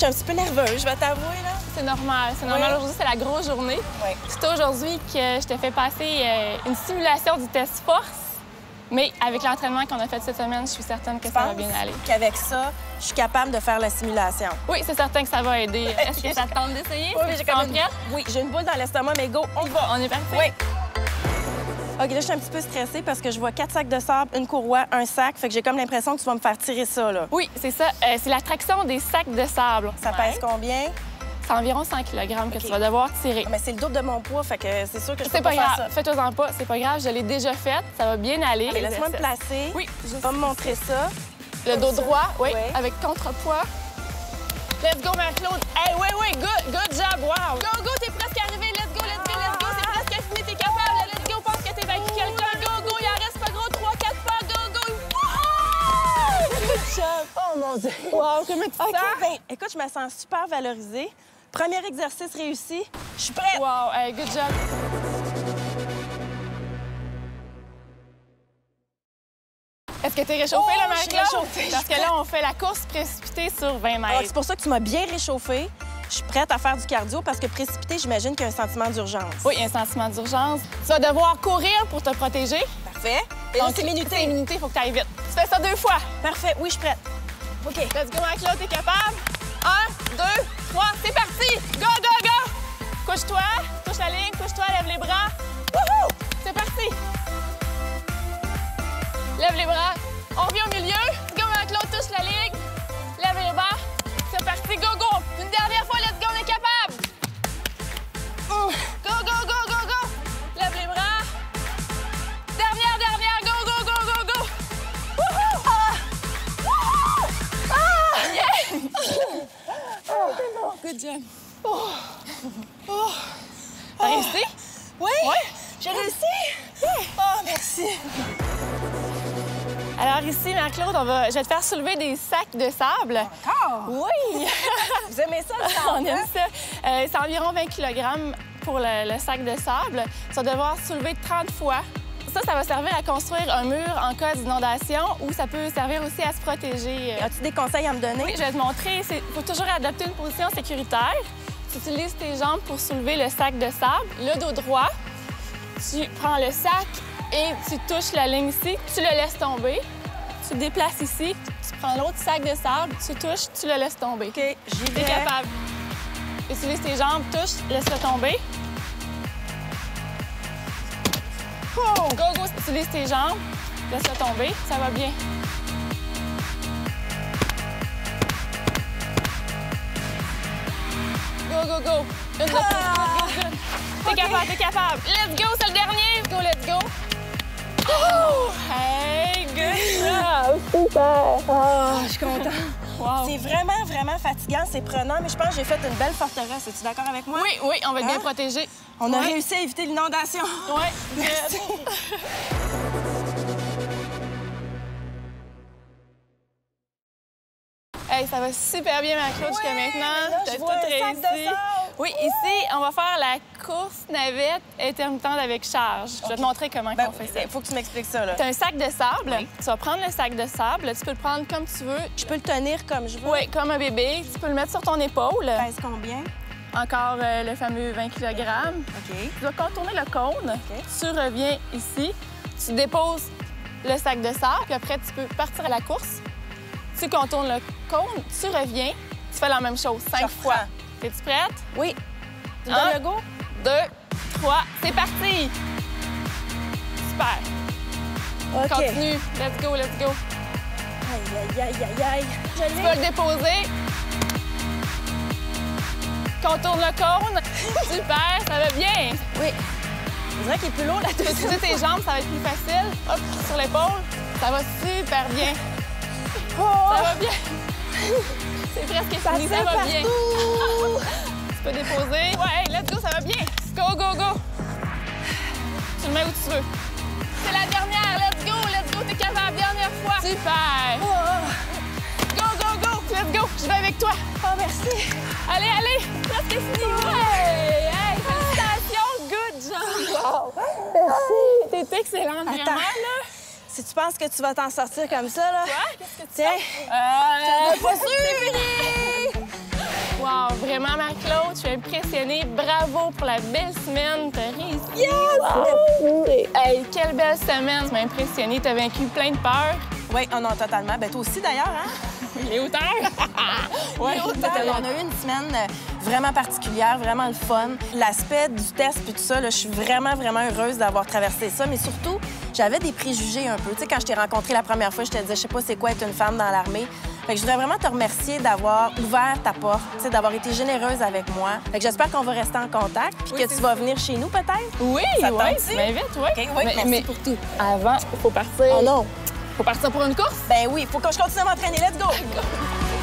suis un petit peu nerveuse, je vais t'avouer, là. C'est normal. C'est normal. Oui. Aujourd'hui, c'est la grosse journée. Oui. C'est aujourd'hui que je te fais passer une simulation du test force. Mais avec l'entraînement qu'on a fait cette semaine, je suis certaine que ça va bien aller. Qu'avec ça, je suis capable de faire la simulation. Oui, c'est certain que ça va aider. Est-ce que ça te tente d'essayer? Oui, j'ai comme une... prête? Oui, j'ai une boule dans l'estomac, mais go, on y va. On est parti? Oui. OK, là, je suis un petit peu stressée parce que je vois 4 sacs de sable, une courroie, un sac. Fait que j'ai comme l'impression que tu vas me faire tirer ça, là. Oui, c'est ça. C'est l'attraction des sacs de sable. Ça pèse combien? C'est environ 100 kg que tu vas devoir tirer. Mais c'est le double de mon poids, fait que c'est sûr que je peux C'est pas faire grave. ça. Fais-toi-en pas. C'est pas grave. Je l'ai déjà faite. Ça va bien aller. Allez, laisse-moi me l'exercice. placer. Oui. Je vais me montrer ça. Le dos droit, oui, Oui. avec contrepoids. Let's go, Marie-Claude. Hey, oui, good job, wow. Go, t'es presque arrivé. Let's go. C'est presque fini, t'es capable. Let's go, pense que t'es vaincu quelqu'un. Go, il en reste pas gros. 3, 4 pas. Go. Good job. Oh, mon Dieu. Wow, comment tu te OK, sens? ben, écoute, je me sens super valorisée. Premier exercice réussi. Je suis prête. Wow, hey, good job. Est-ce que t'es réchauffée, là, je suis Marie-Claude? réchauffée, Parce que là, on fait la course précipitée sur 20 Ah, mètres. c'est pour ça que tu m'as bien réchauffée. Je suis prête à faire du cardio parce que précipiter, j'imagine qu'il y a un sentiment d'urgence. Oui, un sentiment d'urgence. Tu vas devoir courir pour te protéger. Parfait. Et là, Donc, c'est minuté. C'est minuté, il faut que tu ailles vite. Tu fais ça 2 fois. Parfait. Oui, je suis prête. OK. Let's go, Marie-Claude, t'es capable? 1, 2, 3, c'est parti! Go! Couche-toi, touche la ligne, couche-toi, lève les bras. Wouhou! C'est parti! Lève les bras. On revient au milieu. Go, Marie-Claude, touche la ligne. Lève les bras. C'est parti, go! Une dernière fois, let's go, on est capable! Go! Lève les bras. Dernière, go! Wouhou! Yeah! Good job. T'as réussi? Oui? Oui? J'ai réussi? Oh, merci. Alors ici, Marie-Claude, je vais te faire soulever des sacs de sable. Encore? Oui! Vous aimez ça, le sable, On aime hein? ça. C'est environ 20 kg pour le sac de sable. Tu vas devoir soulever 30 fois. Ça va servir à construire un mur en cas d'inondation ou ça peut servir aussi à se protéger. As-tu des conseils à me donner? Oui, je vais te montrer. Il faut toujours adopter une position sécuritaire. Tu utilises tes jambes pour soulever le sac de sable. Le dos droit, tu prends le sac et tu touches la ligne ici. Tu le laisses tomber. Tu déplaces ici. Tu prends l'autre sac de sable, tu touches, tu le laisses tomber. OK, j'y T'es vais. capable. Utilise tes jambes, touche, laisse-le tomber. Oh! Go! Utilise tes jambes, laisse-le tomber. Ça va bien. Go! Une de plus. Good. T'es capable. Let's go, c'est le dernier. Let's go. Oh! Hey, good job. Super. Oh, je suis contente. Wow. C'est vraiment fatigant, c'est prenant, mais je pense que j'ai fait une belle forteresse. Es-tu d'accord avec moi? Oui, on va être bien Hein? protégés. On a Ouais. réussi à éviter l'inondation. Oui. Merci. Hey, ça va super bien, Marie-Claude, jusqu'à Oui, maintenant. là, T'as je tout vois un sac de réussi. sable. Oui, ici, on va faire la course navette intermittente avec charge. Je vais te montrer comment on fait ça. Il faut que tu m'expliques ça, là. Tu as un sac de sable. Oui. Tu vas prendre le sac de sable. Tu peux le prendre comme tu veux. Je peux le tenir comme je veux. Oui, comme un bébé. Tu peux le mettre sur ton épaule. Pèse combien? Encore le fameux 20 kg. OK. Tu dois contourner le cône. OK. Tu reviens ici. Tu déposes le sac de sable. Puis après, tu peux partir à la course. Tu contournes le cône. Tu reviens. Tu fais la même chose 5 fois. Es-tu prête? Oui. Tu me Un. donnes le go? 2, 3, c'est parti! Super. OK. Continue. Let's go. Aïe. Je Tu peux le déposer. Contourne le cône. Super, ça va bien. Oui. On dirait qu'il est plus lourd, là. Tu peux utiliser tes jambes, ça va être plus facile. Hop, sur l'épaule. Ça va super bien. Oh! Ça va bien. C'est presque fini, ça va bien. Tu peux déposer. Ouais, hey, let's go, ça va bien. Go. Tu le mets où tu veux. C'est la dernière, let's go, t'es capable, dernière fois. Super. Go, let's go, je vais avec toi. Oh, merci. Allez, presque fini. Ouais, hey, félicitations, good job. Wow. Merci. T'es excellente, vraiment, Attends. là. Si tu penses que tu vas t'en sortir comme ça, là... Quoi? Qu'est-ce que tu Tiens. fais? Pas sûr. C'est fini. Wow, vraiment, Marie-Claude, je suis impressionnée. Bravo pour la belle semaine. T'as réussi. Yes! Wow. Hey, quelle belle semaine. Tu m'as impressionnée. T'as vaincu plein de peurs. Oui, oh non, totalement. Ben toi aussi, d'ailleurs, hein? Les hauteurs. Ouais, on a eu une semaine vraiment particulière, vraiment le fun. L'aspect du test puis tout ça, là, je suis vraiment, vraiment heureuse d'avoir traversé ça. Mais surtout, j'avais des préjugés un peu. Tu sais, quand je t'ai rencontré la première fois, je te disais, je sais pas c'est quoi être une femme dans l'armée. Fait que je voudrais vraiment te remercier d'avoir ouvert ta porte, tu sais, d'avoir été généreuse avec moi. Fait que j'espère qu'on va rester en contact puis que tu vas venir chez nous peut-être. Oui, ça te oui, tente-tu? tu m'invites, oui. OK, oui, merci pour tout. Avant, il faut partir. Oh non! Faut partir pour une course? Ben oui, faut que je continue à m'entraîner. Let's go!